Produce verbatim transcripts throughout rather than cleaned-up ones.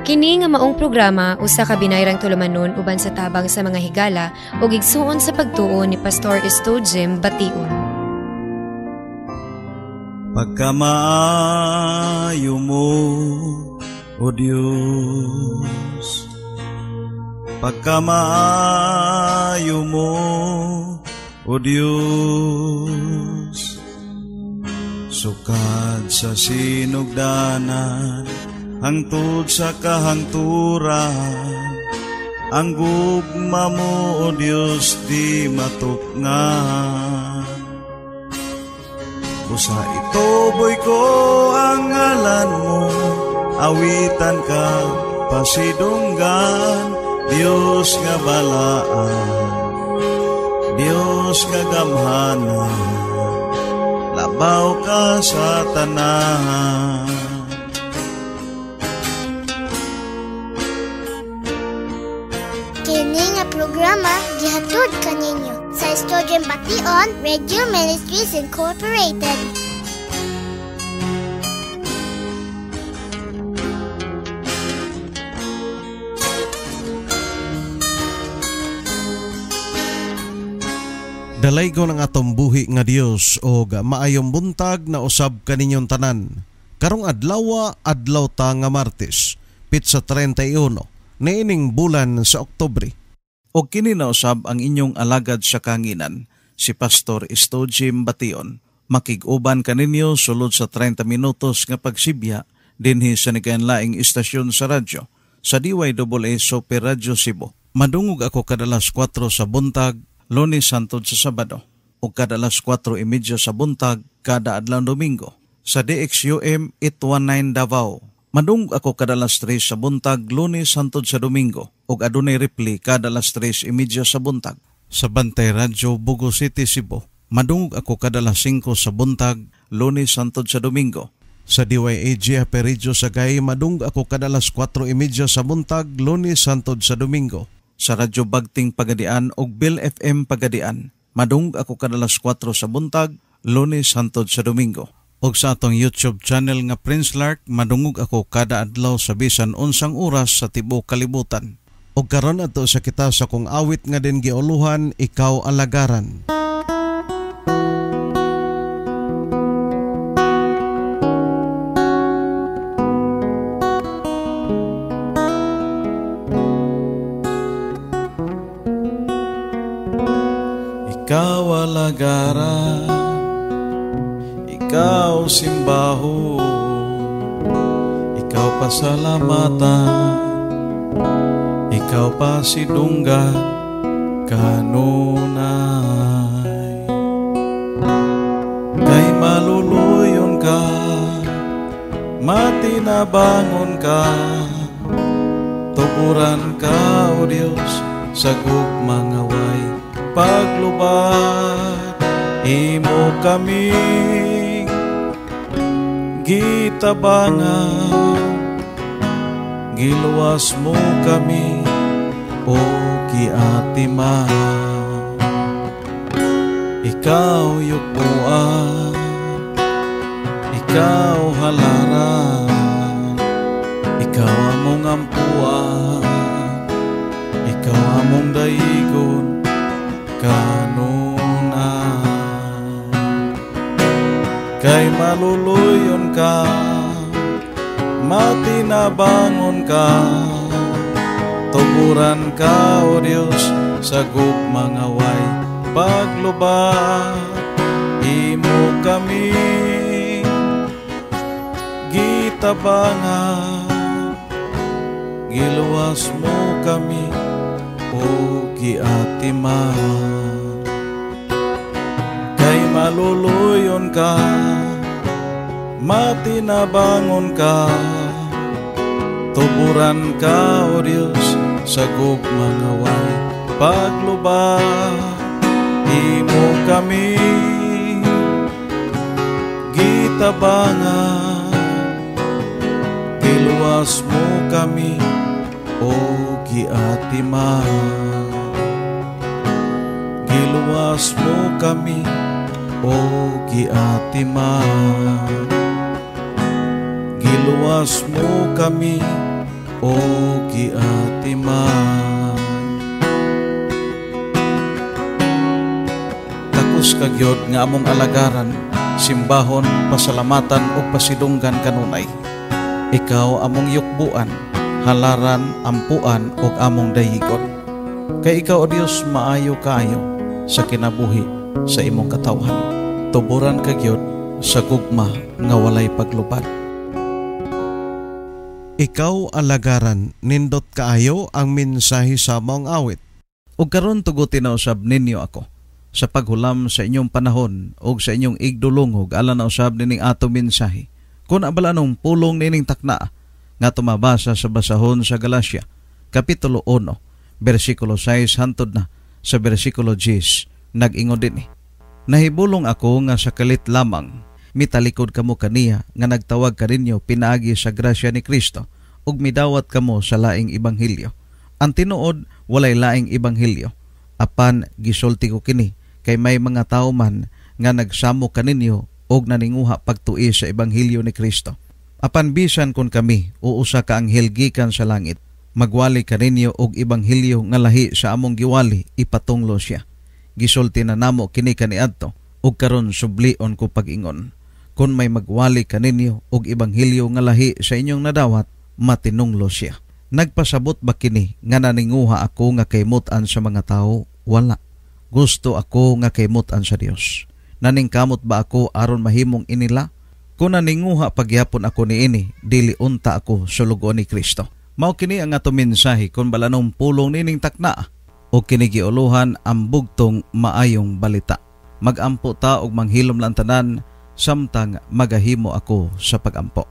Kini nga maong programa usa ka binayrang tulumanon uban sa tabang sa mga higala ug igsuon sa pagtuo ni Pastor Estojem Bation. Pagkamaayo mo, O Diyos, pagkamaayo mo, O Diyos, sukad sa sinugdanan, hangtod sa kahangturan, ang gugma mo, O Diyos, di matukngan. Busa itoboy ko ang ngalan mo, awitan ka pasidunggan, Diyos nga balaan, Diyos nga gamhanan, labaw ka sa tanan. Kini nga programa gihatod kaninyo sa Estojem Bation Radio Ministries Incorporated. Dalay ko ng atong buhi nga Dios o maayong buntag na usab kaninyong tanan. Karong adlaw adlaw ta nga Martes, pitsa thirty-one, niining bulan sa Oktubre. O kini na usab ang inyong alagad sa kanginan, si Pastor Estojem Bation. Makig-uban kaninyo sulod sa thirty minutos nga pagsibya dinhi sa nikainlaing istasyon sa radyo sa D Y A A Super Radio Cebu. Madungog ako kadalas four sa buntag, Lunes hangtod sa Sabado, o kadalas four thirty sa buntag kada adlaw Domingo sa D X U M eight nineteen Davao. Madungog ako kadalas three sa buntag, Lunes hangtod sa Domingo, o adunay replay kadalas three thirty sa buntag sa Bantay Radio Bugo City, Cebu. Madungog ako kadalas five sa buntag, Lunes hangtod sa Domingo sa D Y A G Aperidio Sagay. Madungog ako kadalas four thirty sa buntag, Lunes hangtod sa Domingo sa Radyo Bagting Pagadian ug Bill F M Pagadian. Madungog ako kadalas four sa buntag, Lunes hangtod sa Domingo. Og sa atong YouTube channel nga Prince Lark, madungog ako kada adlaw sa bisan unsang oras sa tibuok kalibutan. Og karon ato sa kita sa kong awit nga din giuluhan, Ikaw Alagaran. Ikaw alagaran, ikaw simbaho, ikaw pasalamatan, ikaw pasidunggan kanunay. Kay maluluyon ka, matinabangon ka, tukuran ka, O Diyos, sa gugmangaway. Paglubad, imo kami gitabangan, giluwas mo kami o giatiman. Ikaw yukpuan, ikaw halaran, ikaw among ampuan, ikaw among daigon kanunay. Kay maluluyon ka, matinabangon ka, tuguran ka, O Diyos, sa gugmangaway. Paglubad, imo kami gitabangan, giluwas mo kami o giatiman. Kay maluluyon ka, matinabangon ka, tuburan ka, O Diyos, sa gugmangaway. Paglubad, imo kami gitabangan, giluwas mo kami o giatiman. Giluwas mo kami o giatiman. Giluwas mo kami o giatiman. Takos kagyod nga among alagaran, simbahon, pasalamatan o pasidunggan kanunay. Ikaw among yukbuan, halaran, ampuan o among dayigon. Kay ikaw o Dios maayo kaayo sa kinabuhi sa imong katawhan. Tuburan kagyod sa gugma nga walay paglubad. Ikaw alagaran, nindot kaayo ang mensahe sa mong awit. Ug karon tugutin na usab ninyo ako sa paghulam sa inyong panahon o sa inyong igdulongog alang na usab nining atong mensahe. Kung abala nung pulong nining takna nga tumabasa sa basahon sa Galacia, Kapitulo one, versikulo six hantod na sa versikulo ten, nag-ingon din eh. Nahibulong ako nga sa kalit lamang, mitalikod kamo kaniya nga nagtawag kaninyo pinaagi sa grasya ni Kristo ug midawat kamo sa laing ibanghilyo. Ang tinuod walay laing ibanghilyo. Apan gisulti ko kini kay may mga tao man nga nagsamo kaninyo og naninguha pagtui sa ebanghilyo ni Kristo. Apan bisan kon kami o usa ka anghel gikan sa langit, magwali kaninyo og ebanghilyo nga lahi sa among giwali, ipatunglo siya. Gisulti na namo kini kaniadto ug karon sublion ko pag-ingon. Kung may magwali kaninyo og ebanghilyo nga lahi sa inyong nadawat, matinunglo siya. Nagpasabot ba kini nga naninguha ako nga kaymutan sa mga tao? Wala. Gusto ako nga kaymutan sa Dios. Naningkamot ba ako aron mahimong inila? Kung naninguha pagyapon ako niini, dili unta ako sa lugon ni Kristo. Mao kini ang ato mensahe kung balanong pulong nining takna o kinigiuluhan ang bugtong maayong balita. Magampo ta og manghilom lang tanan samtang magahimo ako sa pagampo.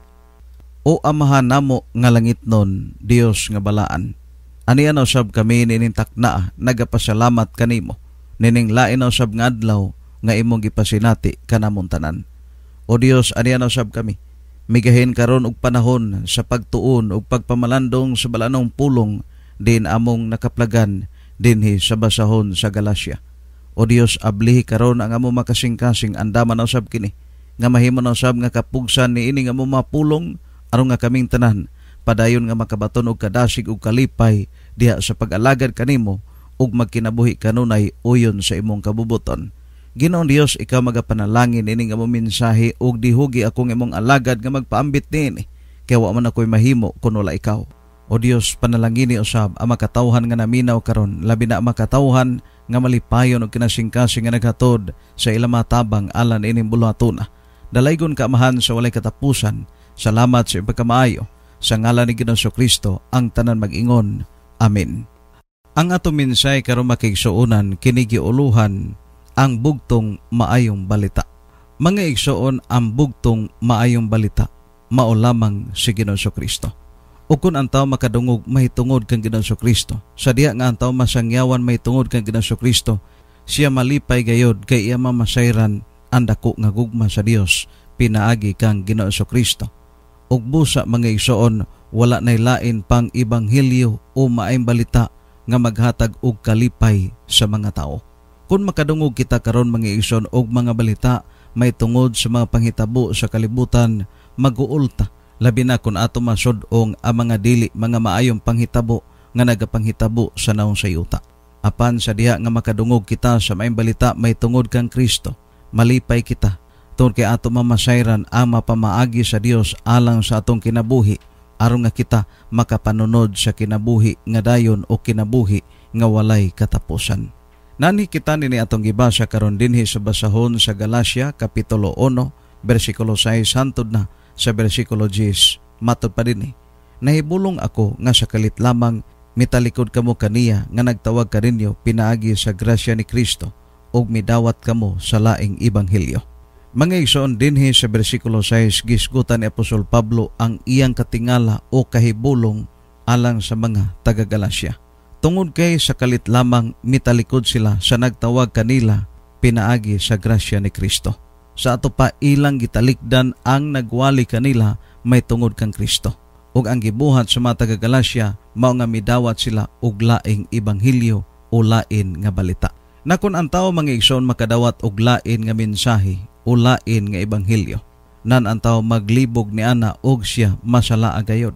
O amahan namo nga langitnon, Dios nga balaan. Aniya na usab kami nining takna nagapasalamat kanimo. Nining lain na usab nga adlaw nga imong gipasinati kanamong tanan. O Dios, aniya na usab kami. Migahin karon og panahon sa pagtuon ug pagpamalandong sa balanong pulong din among nakaplagan dinhi sa basahon sa Galacia. O Dios, ablihi karon ang among makasing-kasing andaman na usab kini nga mahimo na usab nga kapugsan ni ini nga among mapulong aron nga kaming tanan padayon nga makabaton og kadasig ug kalipay diha sa pag-alagad kanimo ug magkinabuhi kanunay uyon sa imong kabubuton. Ginoong Dios, ikaw magapanalangin ining among mensahe ug dihugi akong imong alagad nga magpaambit niini kay wa man ako'y mahimo kun wala ikaw. O Dios, panalangini usab ang makatawhan nga naminaw karon, labi na makatawhan nga malipayon og kinasingkasing nga naghatod sa ilang matabang alan ining buluhatuna. Dalaygon kaamahan sa walay katapusan. Salamat sa pagkamaayo. Sa ngalan ni Ginoong Kristo ang tanan mag-ingon. Amen. Ang ato mensahe karon makigsuonan kini giuluhan ang bugtong maayong balita. Mga igsoon, ang bugtong maayong balita mao lamang si Ginoong Kristo. O kun ang tao makadungog mahitungod kang Ginoong Kristo, sa diha nga ang tao masangyawan mahitungod kang Ginoong Kristo, siya malipay gayod kay iya mamasayran ang dako nga gugma sa Dios pinaagi kang Ginoong Kristo. Ug busa mga igsoon, wala nay lain pang ibanghilyo o maayong balita nga maghatag og kalipay sa mga tao. Kung makadungog kita karon mga igsoon og mga balita may tungod sa mga panghitabo sa kalibutan, mag-uulta labi na kung ato masud-ong ang mga dili mga maayong panghitabo nga nagapanghitabo sa naong sayuta. Apan sa diha nga makadungog kita sa maayong balita may tungod kang Kristo, malipay kita tungod kay ato mamasayran ang mapamaagi sa Dios alang sa atong kinabuhi aron nga kita makapanunod sa kinabuhi nga dayon o kinabuhi nga walay katapusan. Nani kita nini atong gibasa karon dinhi sa basahon sa Galacia, Kapitulo one, versikulo six hantod na sa versikulo ten. Matod pa dinhi, nahibulong ako nga sa kalit lamang mitalikod kamo kaniya nga nagtawag kaninyo pinaagi sa grasya ni Kristo ug midawat kamo sa laing ibanghilyo. Mga igsoon dinhi sa versikulo six, gisgutan ni Apostol Pablo ang iyang katingala o kahibulong alang sa mga taga-Galacia. Tungod kay sa kalit lamang mitalikod sila sa nagtawag kanila pinaagi sa grasya ni Kristo. Sa ato pa ilang gitalikdan ang nagwali kanila may tungod kang Kristo. Ug ang gibuhat sa mga taga-Galacia mao nga midawat sila og laing ibanghilyo o lain nga balita. Na kun ang tawo mga igsoon makadawat og lain nga mensahe o lain nga ibanghilyo, nan ang tawo maglibog ni ana og siya masala agayod.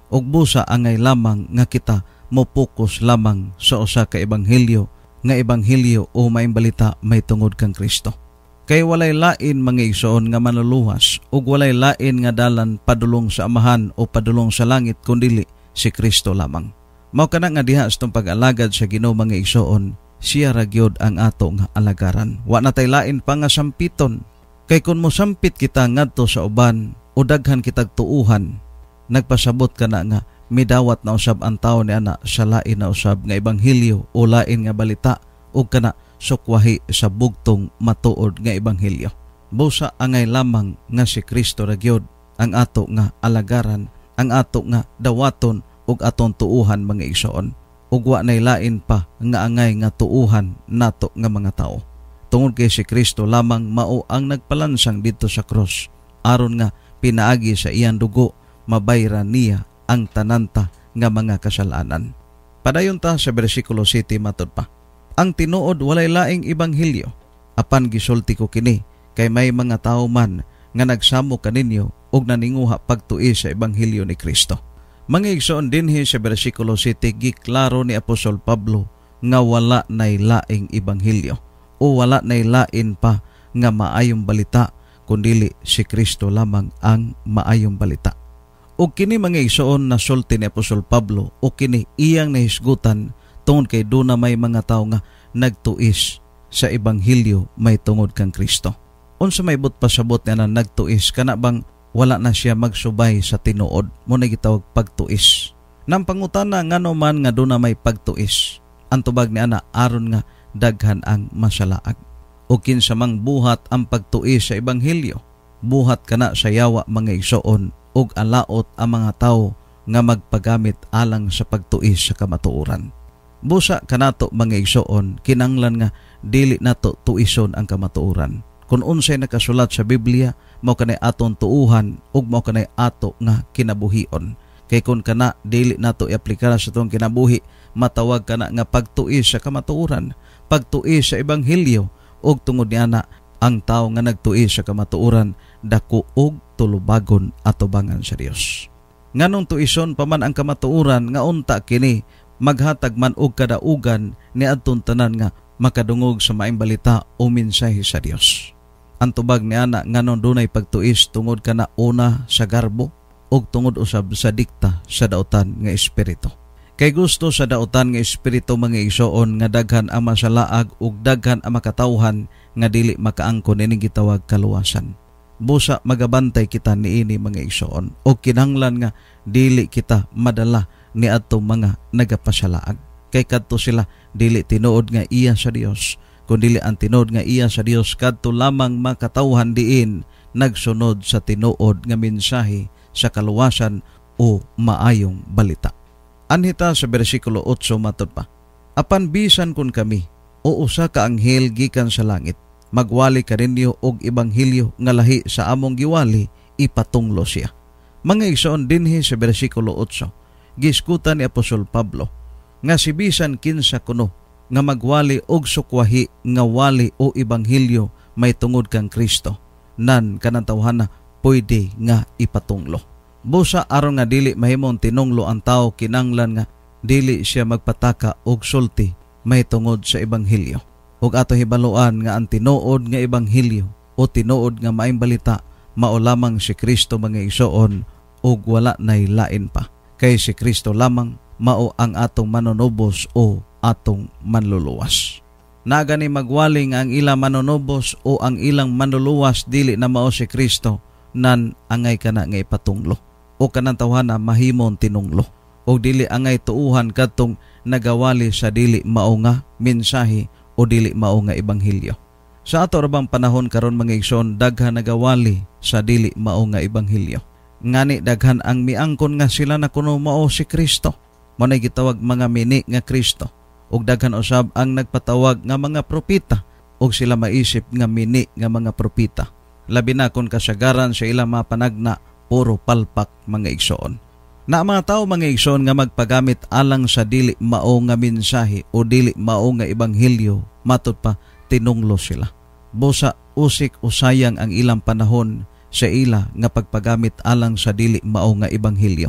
ug busa angay lamang nga kita mopokus lamang sa usa ka ebanghelyo nga ebanghelyo o maayong balita may tungod kang Kristo. Kay walay lain mga igsoon nga manluluwas ug walay lain nga dalan padulong sa amahan o padulong sa langit kundili si Kristo lamang. Mao kana nga diha sa pag-alagad sa Ginoo mga igsoon, siya ra gyud ang ato nga alagaran. Wa na tay lain pa nga sampiton. Kay kun mosampit kita ngadto sa uban o daghan kitag tuuhan, nagpasabot ka na nga midawat na usab ang tao ni ana sa lain na usab nga ebanghelyo o lain nga balita o kana sukwahi sa bugtong matuod nga ebanghelyo. Busa angay lamang nga si Kristo ra gyud ang ato nga alagaran, ang ato nga dawaton ug aton tuuhan mga igsoon. Ug wa nay lain pa nga angay nga tuuhan nato nga mga tao. Tungod kay si Kristo lamang mao ang nagpalansang dito sa cross aron nga pinaagi sa iyang dugo mabayran niya ang tananta nga mga kasalanan. Padayon ta sa bersikulo siyete matud pa. Ang tinuod walay laing ebanghelyo, apan gisulti ko kini kay may mga tao man nga nagsamo kaninyo ug naninguha pagtuo sa ebanghelyo ni Kristo. Mga igsoon dinhi sa bersikulo siyete giklaro ni Apostol Pablo nga wala nay laing ebanghelyo o wala nay lain pa nga maayong balita kundili si Kristo lamang ang maayong balita. O kini mga igsoon na sulti ni Apostol Pablo o kini iyang nahisgutan tungod kay doon na may mga tao nga nagtuis sa ebanghelyo may tungod kang Kristo. Unsa may but pasabot niya na nagtuis kana bang wala na siya magsubay sa tinuod mo na gitawag pagtuis. Nang pangutana ngano man nga doon na may pagtuis, ang tubag ni ana aron nga daghan ang masalaag. O kinsa mang buhat ang pagtuis sa ebanghelyo, buhat kana sa yawa mga igsoon ug alaot ang mga tao nga magpagamit alang sa pagtuis sa kamatuoran. Busa kanato mga igsoon kinanglan nga dili nato tuison ang kamatuoran. Kung unsay nakasulat sa Biblia, mao kanay aton tuuhan ug mao kanay ato nga kinabuhion. Kay kun kana dili nato i-aplikar sa atong kinabuhi, matawag kana nga pagtuis sa kamatuoran, pagtuis sa ebanghelyo ug tungod niana ang tawo nga nagtuis sa kamatuoran dako og tulubagon atubangan sa Dios. Nganong tuison pa man ang kamatuoran nga unta kini maghatag man og kadaugan ni adtong tanan nga makadungog sa maayong balita o mensahe sa Dios. Ang tubag ni ana nganon dunay pagtuis tungod kana una sa garbo ug tungod usab sa dikta sa daotan nga espiritu. Kay gusto sa daotan nga espiritu mga igsoon nga daghan ang masalaag ug daghan ang makatawhan nga dili makaangkon ining gitawag kaluwasan. Busa magabantay kita niini mga igsoon o kinahanglan nga dili kita madala ni adtong mga nagapasalaag. Kay kadto sila dili tinuod nga iya sa Dios, kundi ang tinuod nga iya sa Dios kadto lamang makatawhan diin nagsunod sa tinuod nga mensahe sa kaluwasan o maayong balita. Anhita sa bersikulo eight matud pa. Apan bisan kun kami o usa ka anghel gikan sa langit, magwali kaninyo og ebanghelyo nga lahi sa among giwali, ipatunglo siya. Mga igsoon dinhi sa bersikulo eight, giskutan ni Apostol Pablo nga si bisan kinsa kuno nga magwali og sukwahi nga wali o ebanghelyo may tungod kang Kristo, nan kanang tawhana pwede nga ipatunglo. Busa aron nga dili mahimong tinunglo ang tao kinanglan nga dili siya magpataka og sulti may tungod sa ebanghelyo. Ug ato hibaluan nga ang tinuod nga ebanghelyo o tinuod nga maayong balita mao lamang si Kristo mga igsoon ug wala nay lain pa. Kay si Kristo lamang mao ang atong manunubos o atong manluluwas. Naga ni magwali nga ang ilang manunubos o ang ilang manluluwas dili na mao si Kristo, nan angay kana nga ipatunglo o kanang tawhana mahimon tinunglo o dili angay tuuhan kadtong nagawali sa dili mao nga mensahe o dili mao nga ebanghelyo. Sa ato rabang panahon karon mga igsoon, daghan nagawali sa dili mao nga ebanghelyo. Ngani daghan ang miangkon nga sila na kuno mao si Kristo. Mao nay gitawag mga mini nga Kristo. Ug daghan usab ang nagpatawag nga mga propeta ug sila maisip nga mini nga mga propeta. Labi na kung kasagaran sa ilang mga panagna puro palpak mga igsoon. Na mga tao mga igsoon nga magpagamit alang sa dili mao nga mensahe o dili mao nga ebanghelyo, matud pa tinunglo sila. Busa usik usayang ang ilang panahon sa ila nga pagpagamit alang sa dili mao nga ebanghelyo.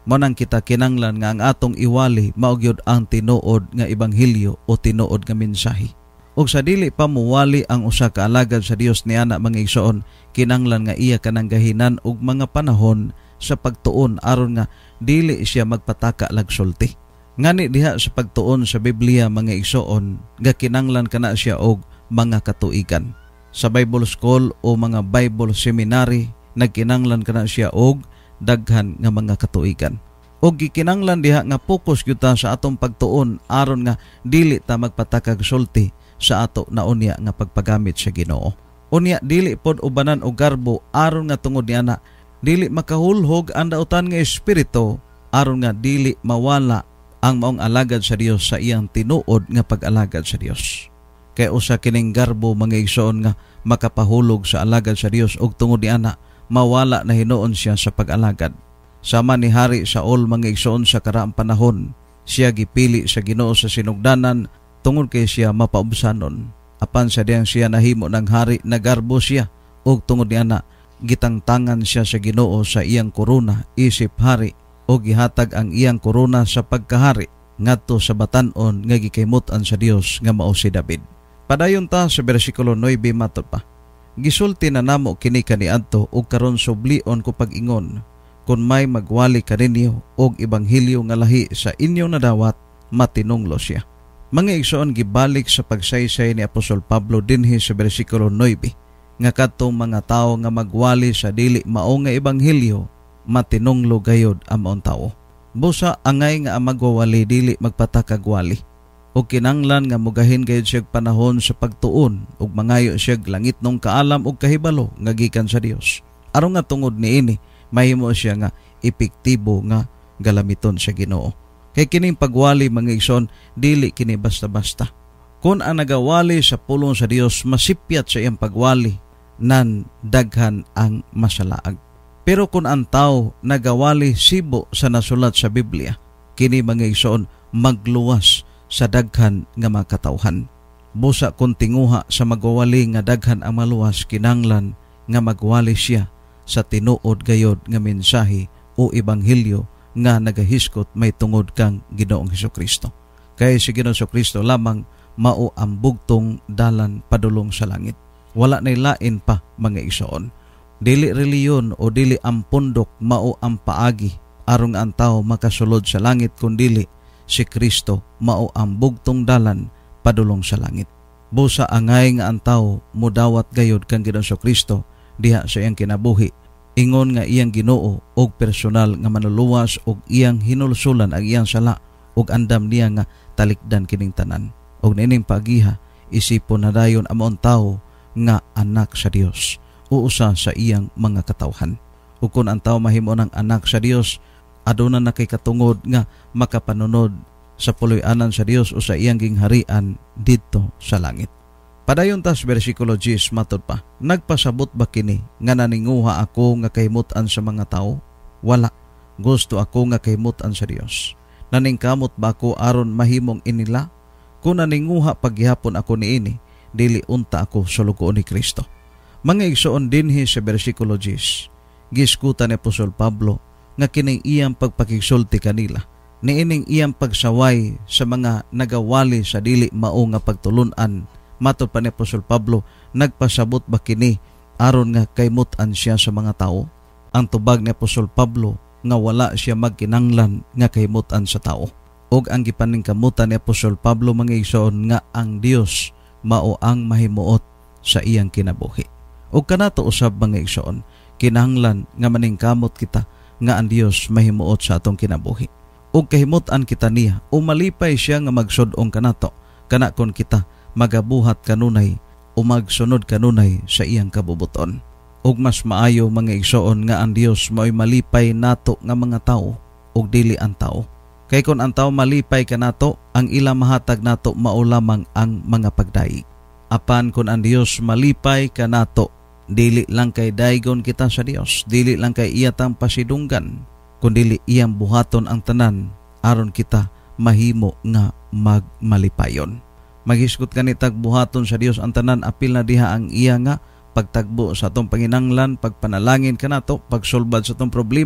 Mo nang kita kinanglan nga ang atong iwali maugyod ang tinuod nga ebanghelyo o tinuod nga mensahe. Ug sa dili pa muwali ang usa ka alagad sa Dios niana mga igsoon, kinanglan nga iya kanang gahinan og mga panahon sa pagtuon aron nga dili siya magpataka lag sulti. Ngani diha sa pagtuon sa Biblia mga igsoon, nga kinanglan kana siya og mga katuigan. Sa Bible School o mga Bible Seminary, nagkinanglan kana siya og daghan nga mga katuigan. Og gikinanglan diha nga focus gyud ta sa atong pagtuon aron nga dili ta magpatakag sulti sa ato na unya nga pagpagamit sa Ginoo. Unya dili pod ubanan og garbo aron nga tungod niana dili makahulhog ang dautan nga espiritu aron nga dili mawala ang maong alagad sa Dios sa iyang tinuod nga pag-alagad sa Dios. Kay usa kining garbo mga igsoon nga makapahulog sa alagad sa Dios og tungod niana mawala na hinuon siya sa pag-alagad. Sama ni Hari Saul mga igsoon sa karaang panahon, siya gipili sa Ginoo sa sinugdanan tungod kay siya mapaubsanon. Apan sa diyang siya nahimo ng hari, nagarbo siya og tungod niana gitangtangan siya sa Ginoo sa iyang korona isip hari o gihatag ang iyang korona sa pagkahari ngadto sa batan-on nga gikaymutan sa Dios nga mao si David. Padayon ta sa bersikulo nine matud pa. Gisulti na namo kini kaniadto ug karon sublion ko pag-ingon kun may magwali kaninyo og ebanghelyo nga lahi sa inyo nadawat matinunglo siya. Mga igsoon gibalik sa pagsaysay ni Apostol Pablo dinhi sa bersikulo nine nga kadtong mga tawo nga magwali sa dili mao nga ebanghelyo matinunglo gayod ang maong tao. Busa angay nga ang magwawali dili magpatakagwali. O kinanglan nga mugahin gayod siya panahon sa pagtuon ug mangayo siya langit nung kaalam ug kahibalo nga gikan sa Dios. Aron nga tungod niini mahimo siya nga epektibo nga galamiton sa Ginoo. Kay kining pagwali mga igsoon dili kini basta-basta. Kung ang nagawali sa pulong sa Dios masipyat sa iyang pagwali nan daghan ang masalaag. Pero kung ang tao nagawali sibo sa nasulat sa Biblia, kini mga igsoon magluwas sa daghan nga mga katawhan. Busa kung tinguha sa magwawali nga daghan ang maluwas, kinanglan nga magwali siya sa tinuod gayod nga mensahe o ebanghelyo nga nagahiskot may tungod kang Ginoong Hesukristo. Kay si Ginoong Hesukristo lamang mao ang bugtong dalan padulong sa langit. Wala nay lain pa mga igsoon. Dili reliyon o dili ang pundok mao ang paagi aron ang tao makasulod sa langit kundi si Kristo mao ang bugtong dalan padulong sa langit. Busa angay nga ang tao mudawat gayod kang Ginoong Hesukristo diha sa iyang kinabuhi. Ingon nga iyang Ginoo og personal nga manuluwas og iyang hinulsulan ang iyang sala og andam niya nga talikdan kining tanan. Og nining pagiha isipon na dayon among tao nga anak sa Dios uusa sa iyang mga katawhan. Ug kun ang tao mahimo ng anak sa Dios, aduna na kay katungod nga makapanunod sa puloy-anan sa Dios o sa iyang gingharian didto sa langit. Padayon tas bersikulo ten matud pa. Nagpasabot ba kini nga naninguha ako nga kahimutan sa mga tao? Wala. Gusto ako nga kahimutan sa Dios. Naningkamot ba ako aron mahimong inila? Kung naninguha paghihapon ako niini, dili unta ako sulugoon ni Kristo. Mga igsoon dinhi sa bersikulo ten, giskutan ni Apostol Pablo nga kining iyang pagpakigsulti kanila, niining iyang pagsaway sa mga nagawali sa dili mao nga pagtulunan. Matod pa ni Apostol Pablo, nagpasabot ba kini aron nga kaymutan siya sa mga tao? Ang tubag ni Apostol Pablo nga wala siya magkinanglan nga kaymutan sa tao. Og ang gipaningkamutan ni Apostol Pablo mga igsoon nga ang Dios mao ang mahimuot sa iyang kinabuhi. O kanato usab mga igsoon, kinahanglan nga maningkamot kita nga ang Dios mahimuot sa atong kinabuhi. O kahimutan kita niya, o malipay siya nga magsudong kanato, kana kon kita magabuhat kanunay o magsunod kanunay sa iyang kabubuton. Og mas maayo mga igsoon nga ang Dios mao'y malipay nato nga mga tao og dili ang tao. Kay kon ang tao malipay kanato, ang ilang mahatag nato mao lamang ang mga pagdaig. Apan kon ang Dios malipay kanato, dili lang kay daygon kita sa Dios, dili lang kay iyatang pasidunggan, kundi iyang buhaton ang tanan aron kita mahimo nga magmalipayon. Maghisgot kanitag buhaton sa Dios ang tanan, apil na diha ang iya nga pagtagbo sa atong panginanglan, pagpanalangin kanato, pagsulbad sa atong problema,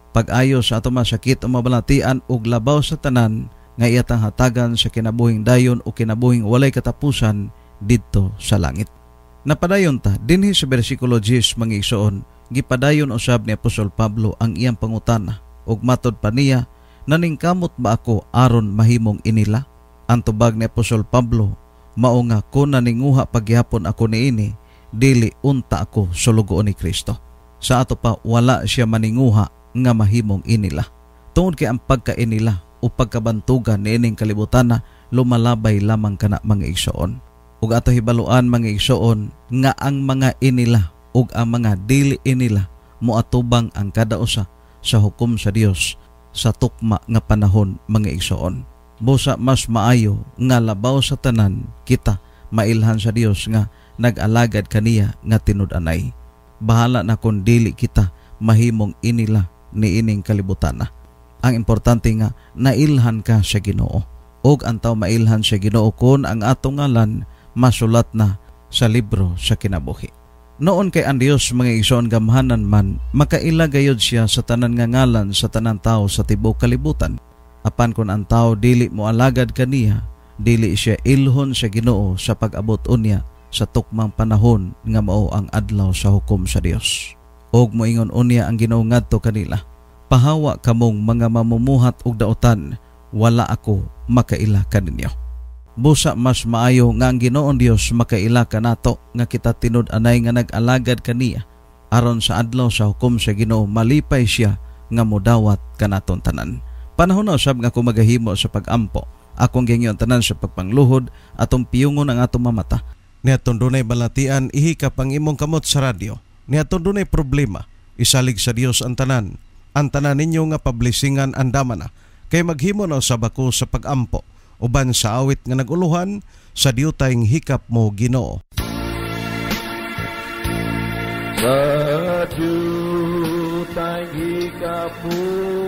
pag-ayo sa ato masakit o mabalatian ug labaw sa tanan nga iyatang hatagan sa kinabuhing dayon o kinabuhing walay katapusan didto sa langit. Napadayon ta dinhi sa bersikulo ten mga igsoon, gipadayon usab ni Apostol Pablo ang iyang pangutana ug matod pa niya, naningkamot ba ako aron mahimong inila? Ang tubag ni Apostol Pablo mao nga kung naninguha pagyapon ako niini, dili unta ako sulugoon ni Kristo. Sa ato pa wala siya maninguha nga mahimong inila. Tungod kay ang pagkainila o pagkabantugan niining kalibutan na lumalabay lamang kana mga igsoon. Ug ato hibaluan mga igsoon nga ang mga inila ug ang mga dili inila moatubang ang kada usa sa hukom sa Dios sa tukma nga panahon mga igsoon. Busa mas maayo nga labaw sa tanan kita mailhan sa Dios nga nag-alagad kaniya nga tinud-anay. Bahala na kung dili kita mahimong inila ni ining kalibutan na. Ang importante nga nailhan ka sa Ginoo. Og ang tao mailhan sa Ginoo kun ang atong ngalan masulat na sa libro sa kinabuhi. Noon kay ang Dios mga igsoon gamhanan man, makaila gayud siya sa tanan nga ngalan sa tanan tao sa tibuok kalibutan. Apan kun ang tao dili mo alagad kaniya, dili siya ilhon sa Ginoo sa pag-abot unya sa tukmang panahon nga mao ang adlaw sa hukom sa Dios. Og moingon unya ang Ginoo ngadto kanila, pahawa kamong mga mamumuhat og daotan, wala ako makaila kaninyo. Busa mas maayo nga ang Ginoon Dios makaila kanato nga kita tinud-anay nga nag-alagad kaniya, aron sa adlaw sa hukom sa Ginoo malipay siya nga modawat kanaton tanan. Panahon na usab nga ako magahimo sa pag-ampo, akong gingyon tanan sa pagpangluhod, atong piyungon ang atong mamata. Niatong dunay balatian, ihikap ang imong kamot sa radyo. Niatong dunay problema, isalig sa Dios ang tanan. Ang tanan ninyo nga pablisingan andama na, kay maghimo na usab ako sa pag-ampo, uban sa awit nga naguluhan, sa diyutayng hikap mo Ginoo. Sa diyutayng hikap mo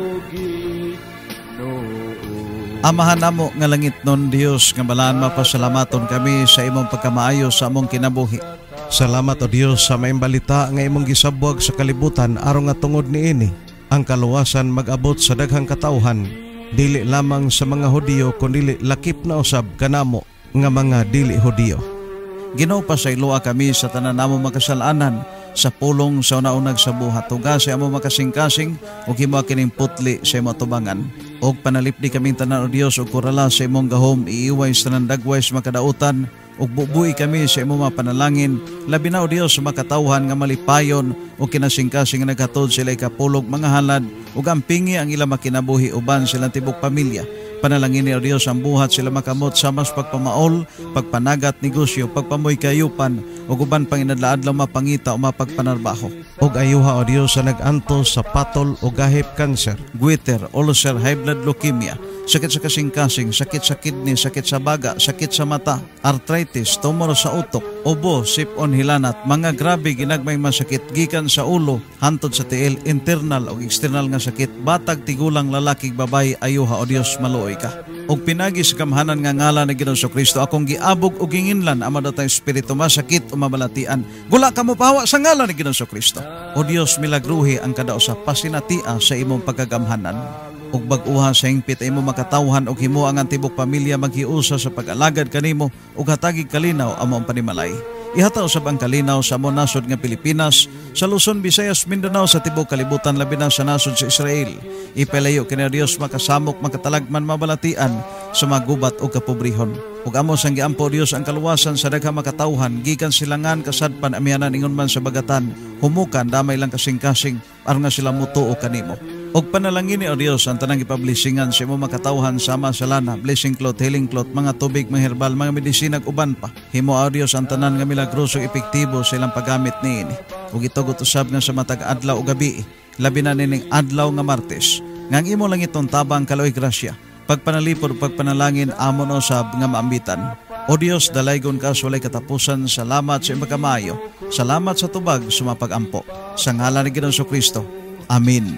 Amahan namo nga langit nun Dios, nga balaan mapasalamaton kami sa imong pagkamaayo sa among kinabuhi. Salamat o Dios sa maayong balita nga imong gisabwag sa kalibutan aron nga tungod niini ang kaluwasan mag-abot sa daghang katawhan, dili lamang sa mga Hudiyo kundi lakip na usab kanamo nga mga dili Hudiyo. Ginoo, pasayloa kami sa tanan namo makasalanan sa pulong sa unaunag sa buhat. Tuga sa amo makasing-kasing o himo kining putli sa imo tubangan. O panalipdi kaming tanan o Dios o kurala sa imong gahom, iiway sa nandagway sa makadautan o bubuhi kami sa imo mga panalangin. Labi na o Dios sa makatawhan nga malipayon o kinasing-kasing nga naghatod sila ikapulog mga halad o gampingi ang ilang makinabuhi uban silang tibok pamilya. Panalangin ni o Dios ang buhat sila makamot sa mas pagpamaol, pagpanagat negosyo, pagpamoy kayupan o guban pang inadlaadlaw mapangita o mapagpanarbaho. Og ayuha o Dios sa nag-anto sa patol o gahip kanser, goiter, ulcer, high blood leukemia, sakit sa kasing-kasing, sakit sa kidney, sakit sa baga, sakit sa mata, arthritis, tumor sa utok, ubo, sipon, hilanat, mga grabe ginagmay masakit gikan sa ulo, hantod sa tiil, internal o external nga sakit, batag, tigulang, lalaki, babae, ayuha o Dios maluoy ka. Og pinagi sa kamhanan nga ngalan na Ginoong Kristo, akong giabog o ginginlan ama datang espiritu masakit o mabalatian. Gula ka mo pahawa sa ngalan ni Ginoong Kristo. O Dios, milagruhi ang kada usa, pasinatia sa imong pagagamhanan. Og bag-uha sa hingpit ay mo makatawhan og himo ang antibok pamilya maghiusa sa pag-alagad kanimo og hatagig kalinaw among panimalay. Ihataw usab ang kalinaw sa among nasod nga Pilipinas, sa Luzon, Visayas, Mindanao, sa tibok kalibutan labi na sa nasod sa Israel. Ipalayo kini Dios makasamok makatalagman mabalatian sa magubat o kapobrihon. Ug amo sang giampo Dios ang kaluwasan sa daghang makatawhan gikan silangan kasadpan amianan ingon man sa bagatan, humukan damay lang kasing-kasing aron nga sila mutuo kanimo. Og panalangin ni o Dios ang tanang ipablisingan sa imo makatawhan sama sa lana, blessing cloth, healing cloth, mga tubig, mga herbal, mga medisina ug uban pa. Himo o Dios ang tanan nga milagroso epektibo sa ilang paggamit niini. Ug itugot usab nga sa matag adlaw o gabi, labi na nining adlaw nga Martes. Ngang imo lang itong tabang kaloy grasya, pagpanalipod, pagpanalangin amon usab nga maambitan. O Dios, dalaygon ka sa walay katapusan. Salamat sa imong kamaayo. Salamat sa tubag sumapag-ampo. Sa ngalan ni Ginoong Kristo. Amin.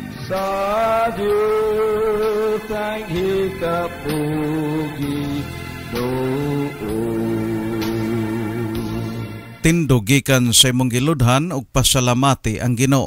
Sa Diyos ang hikapugi doon. Tindugikan sa imong giludhan ug pasalamati ang Ginoo.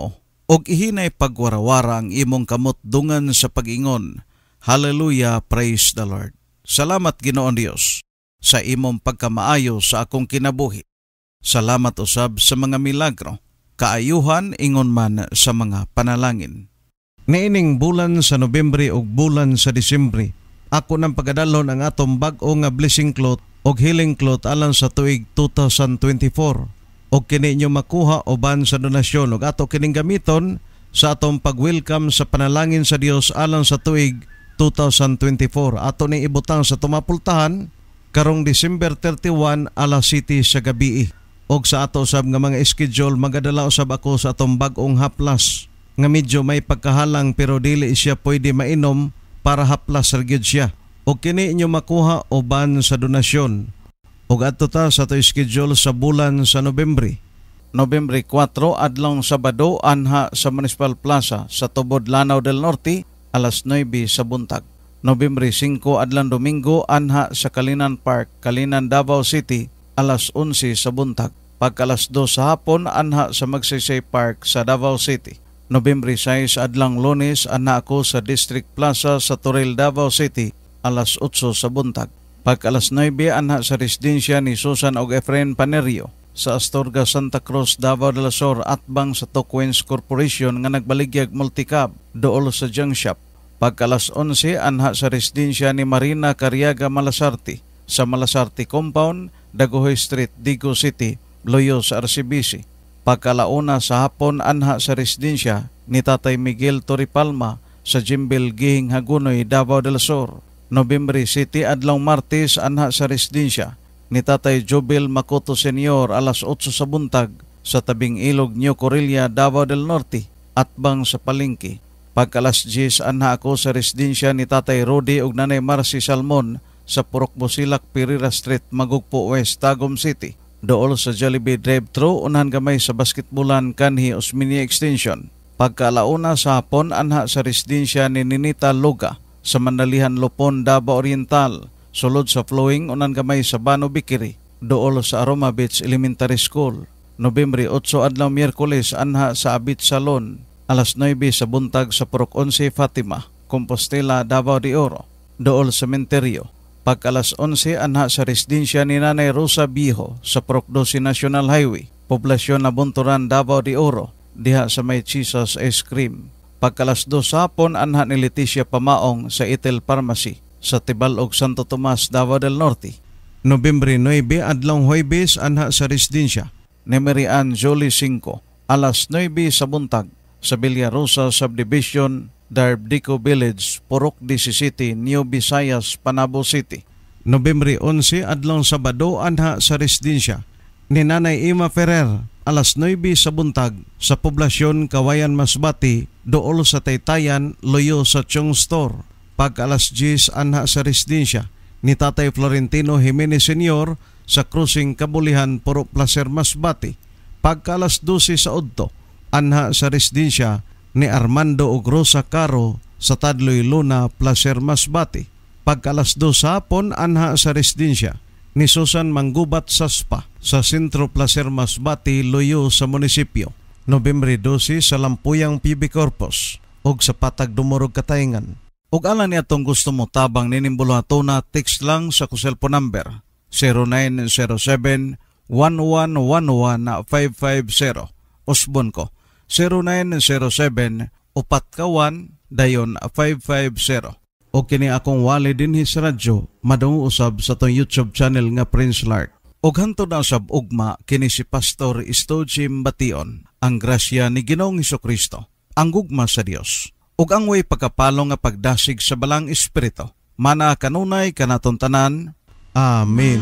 og ihinay pagwarawara ang imong kamot dungan sa pag-ingon. Hallelujah, praise the Lord. Salamat Ginoon Dios sa imong pagkamaayo sa akong kinabuhi. Salamat usab sa mga milagro, kaayuhan ingon man sa mga panalangin. Niining bulan sa Nobyembre ug bulan sa Disyembre, ako nang pagadalhon ang atong bag-o nga blessing cloth og healing cloth alang sa tuig two thousand twenty-four. Og kini inyo makuha uban sa donasyon og ato kining gamiton sa atong pag-welcome sa panalangin sa Dios alang sa tuig two thousand twenty-four. Ato ni ibutang sa tumapultahan karong December thirty-one alas siyete sa gabi. Og sa ato sab nga mga schedule magadala usab ako sa atong bag-ong haplas nga medyo may pagkahalang pero dili siya pwede mainom para haplas ra gyud siya. Og kini inyo makuha uban sa donasyon. Og adto ta sa ato schedule sa bulan sa Nobyembre. Nobyembre four adlong Sabado anha sa Municipal Plaza sa Tubod, Lanao del Norte alas nuebe sa buntag. Nobyembre five adlang Domingo anha sa Kalinan Park, Kalinan, Davao City alas onse sa buntag. Pagka alas dos sa hapon anha sa Magsaysay Park sa Davao City. Nobyembre six adlang Lunes anha ako sa District Plaza sa Toril, Davao City alas eight sa buntag. Pagka alas nuebe anha sa residensya ni Susan og Efrain Panerio sa Astorga, Santa Cruz, Davao del Sur atbang sa Tokwins Corporation nga nagbaligyag multicab dool sa junk shop. Pagka alas onse anha sa residensya ni Marina Cariaga Malasarte sa Malasarte Compound, Dagohoy Street, Digo City, Loyo sa R C B C. Pagkalauna sa hapon anha sa residensya ni Tatay Miguel Toripalma sa Jimbil Gihing Hagunoy, Davao del Sur. Nobyembre seven adlaw Martes anha sa residensya ni Tatay Jobil Makoto Senior alas eight sa buntag sa tabing ilog New Corilla, Davao del Norte atbang sa palengke. Pagka alas ten anha ako sa residensya ni Tatay Rodi ug Nanay Marcy Salmon sa Purok Busilak, Pereira Street, Magugpo West, Tagum City. Dool sa Jollibee drive-thru unahan gamay sa basketbolan kanhi Osmeña Extension. Pagkalauna sa hapon anha sa residensya ni Ninita Luga sa Mandalihan Lupon, Davao Oriental. Sulod sa flowing unahan gamay sa Bano Bikiri. Dool sa Aroma Beach Elementary School. Nobyembre eight adlaw Miyerkules anha sa Abit Salon alas nuebe sa buntag sa Purok eleven Fatima, Compostela, Davao de Oro. Dool sa Cementerio. Pag alas onse anha sa residensya ni Nanay Rosa Biho sa Purok twelve National Highway, Poblasyon na Bunturan, Davao de Oro, diha sa may Jesus Ice Cream. Pag alas dos hapon anha ni Leticia Pamaong sa Itel Pharmacy sa Tibalog, Santo Tomas, Davao del Norte. Nobyembre nine adlaw Huwebes anha sa residensya ni Mary Ann Jolie five alas nuebe sa buntag sa Villarosa Subdivision, Darbdico Village, Purok seventeen, New Visayas, Panabo City. Nobyembre eleven adlaw Sabado anha sa residensya ni Nanay Ima Ferrer alas nuebe sa buntag sa Poblasyon Kawayan Masbati, dool sa Taytayan, Loyo sa Chong Store. Pag alas ten anha sa residensya ni Tatay Florentino Jimenez Senior sa Cruising Kabulihan, Purok Placer, Masbati. Pag alas twelve sa udto anha sa residensya ni Armando ug Rosa Caro sa Tadloy Luna, Placer, Masbati. Pag alas dos hapon anha sa residensya ni Susan Manggubat Saspa sa Sentro Placer, Masbati, Loyo sa munisipyo. Nobyembre twelve sa Lampuyang P B Corpus ug sa Patag Dumorog, Katayngan. Ug alam niya itong gusto mo tabang ninimbulo ato na text lang sa kuselfon number zero nine zero seven, one one one one, five five zero. Usbon ko zero nine zero seven, upat ka one, dayon five five zero. O kini akong wali din his radyo, madung usab sa tong YouTube channel nga Prince Lark. Og hantod na usab ugma kini si Pastor Stojim Bation. Ang grasya ni Ginoong Hesukristo, ang gugma sa Dios, ug ang way pagkapalo nga pagdasig sa balang espiritu, mana kanunay kanaton tanan. Amen.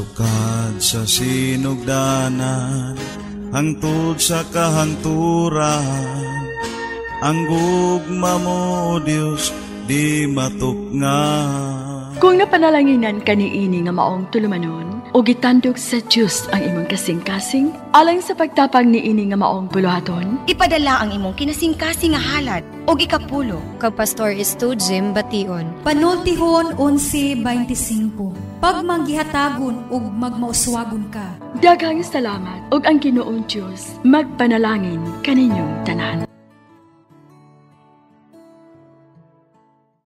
Sukad sa sinugdanan, hangtod sa kahanturan, ang gugma mo, Dios, di matukngan. Kung napanalanginan ka ni ini nga maong tulumanon, o gitandog sa Diyos ang imong kasing-kasing, alang sa pagtapang ni ini nga maong buluhaton, ipadala ang imong kinasing-kasing nga halad, o ikapulo. Kag Pastor Stojim Bation. Panultihon eleven twenty-five. Pag manggihatagon ug magmauswagon ka. Daghang salamat, ug ang Ginoong Diyos magpanalangin kaninyong tanan.